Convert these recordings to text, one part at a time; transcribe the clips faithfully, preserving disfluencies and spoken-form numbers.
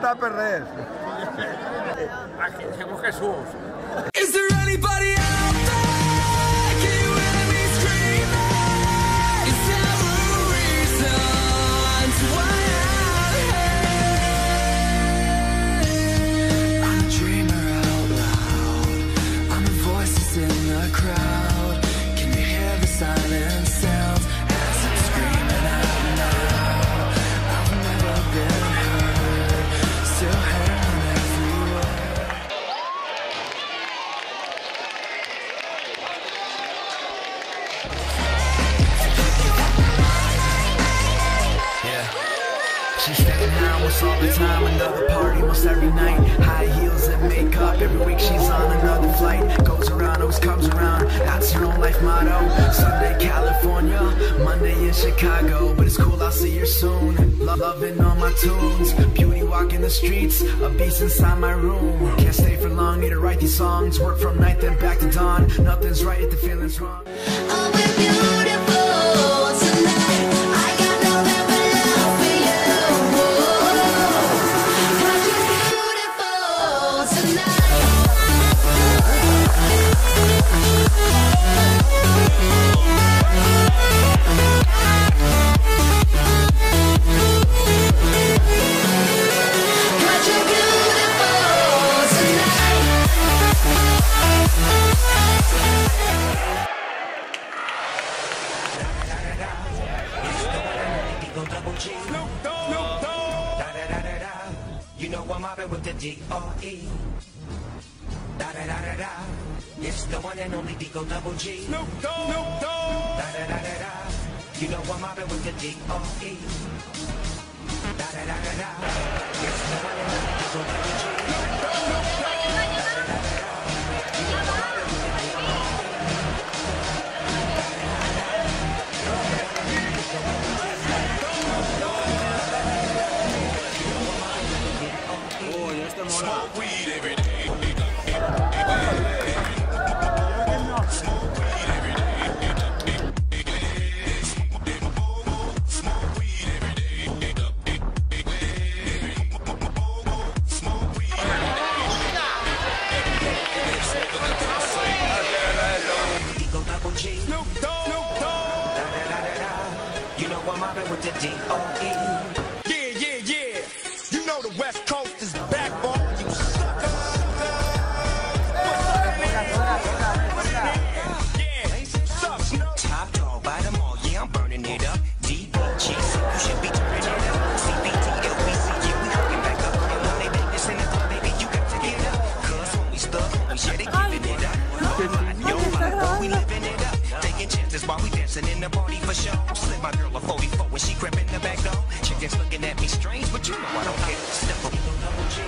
tapes res. Aquí tengo Jesús. Is there anybody out there? Can you hear me screaming? Is there a reason why I'm here? I'm a dreamer out loud. I'm the voices in the crowd. Can you hear the silent sounds as I'm screaming out loud? I've never been heard, still hearing every word. She's staying out most all the time, another party most every night. High heels and makeup, every week she's on another flight. Goes around, always comes around, that's her own life motto. Sunday California, Monday in Chicago. But it's cool, I'll see her soon. Lo- Loving all my tunes, beauty walking the streets, a beast inside my room. Can't stay for long, need to write these songs. Work from night then back to dawn. Nothing's right if the feeling's wrong. Oh, we're beautiful tonight. I got nothing but love for you. 'Cause you're beautiful tonight. Cause you're beautiful tonight. You know I'm mobbing with the D R E. Da da da da da. It's the one and only Digo Double G. Snoop Dogg. Snoop Dogg. Da da da da da. You know I'm mobbing with the D R E. Da da da da da. It's the one and only Digo Double G. Smoke weed every day. Snoop Dogg. Snoop Dogg. Da da da da da. You know I'm mobbing with the D R E. Yeah, yeah, yeah. You know the West Coast is back for all you suckers. Yeah, suck, Snoop. Top dog by them all, yeah, I'm burning it up. D B G, you should be turning it up. C B T, L B C, yeah, we hooking back up. And when they make this in the club, baby, you got to get up. Cause when we stuck, we yeah, they giving it up. Yo, life, we living it up. Taking chances while we dancing in the party for sure. Slip my girl a forty-four when she crept in the back door. Chickens looking at me strange, but you know I don't care. Step up, double G.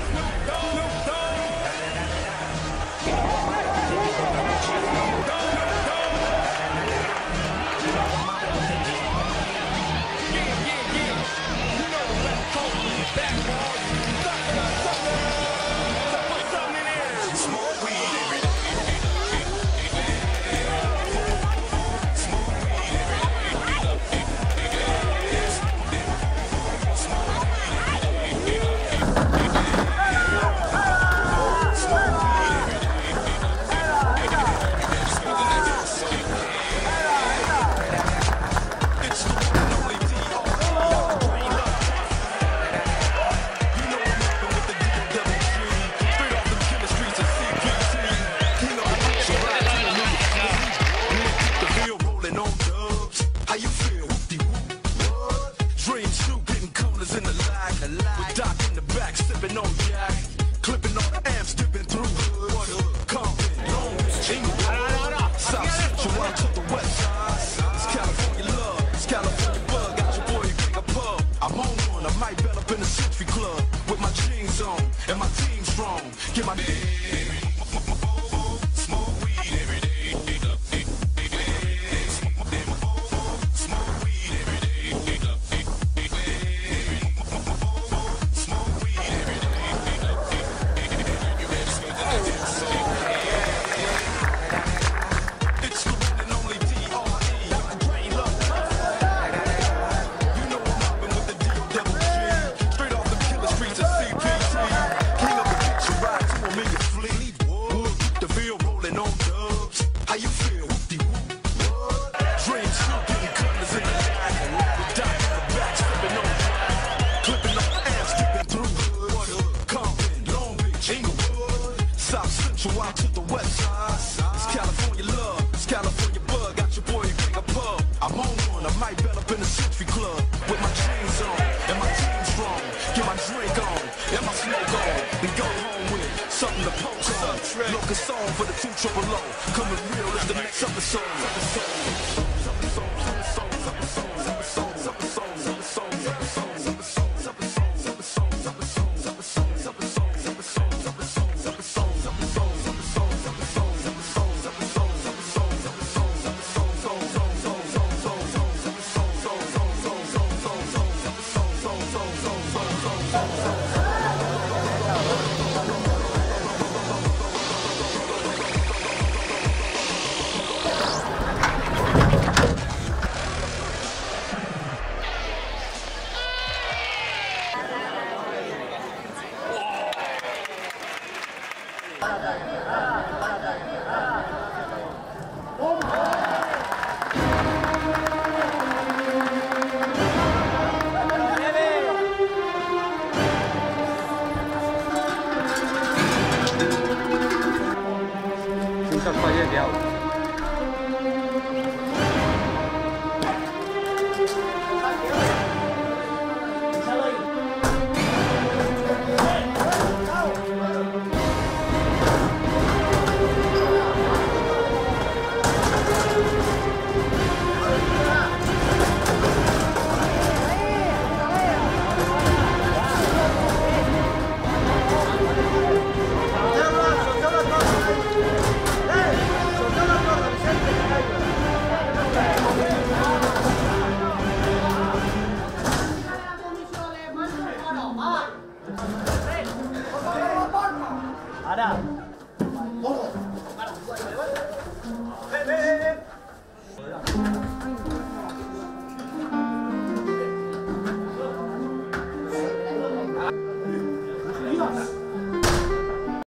Smoke weed every day. for the two triple O. Coming real is the next episode. Ada.